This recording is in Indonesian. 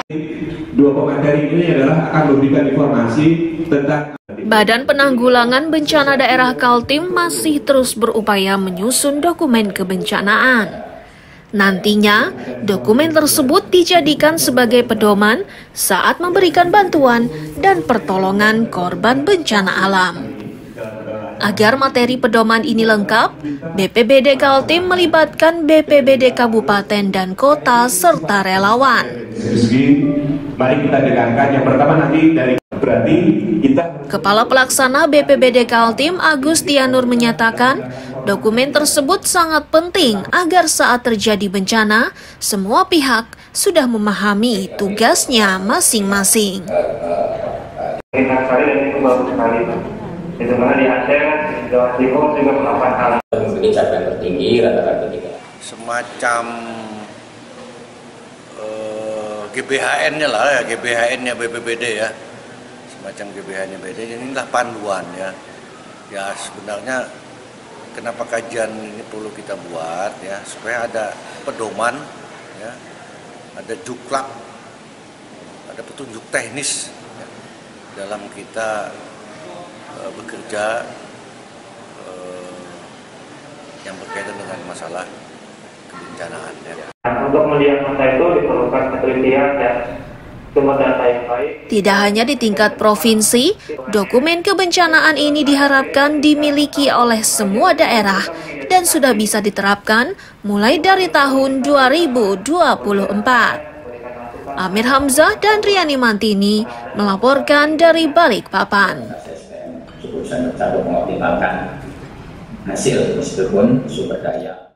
Dua pemateri ini adalah akan memberikan informasi tentang Badan Penanggulangan Bencana Daerah Kaltim masih terus berupaya menyusun dokumen kebencanaan. Nantinya, dokumen tersebut dijadikan sebagai pedoman saat memberikan bantuan dan pertolongan korban bencana alam. Agar materi pedoman ini lengkap, BPBD Kaltim melibatkan BPBD Kabupaten dan Kota serta relawan. Mari kita dengarkan yang pertama nanti dari berarti kita. Kepala Pelaksana BPBD Kaltim Agustianur menyatakan, dokumen tersebut sangat penting agar saat terjadi bencana, semua pihak sudah memahami tugasnya masing-masing. Enak sekali dan itu bagus sekali. Itu mana di Aceh, Jawa Timur juga melakukan hal. Memiliki capaian tertinggi rata-rata 3. Semacam GBHN-nya lah ya, GBHN-nya BPBD ya. Semacam GBHN-nya BPBD, inilah panduan ya. Ya sebenarnya kenapa kajian ini perlu kita buat ya, supaya ada pedoman ya, ada juklak, ada petunjuk teknis ya, dalam kita bekerja yang berkaitan dengan masalah kebencanaan ya. Untuk melihat masa itu diperlukan ketelitian dan sumber data yang baik. Tidak hanya di tingkat provinsi, dokumen kebencanaan ini diharapkan dimiliki oleh semua daerah dan sudah bisa diterapkan mulai dari tahun 2024. Amir Hamzah dan Riani Mantini melaporkan dari Balikpapan. Cukup sangat mengoptimalkan hasil meskipun sumber daya.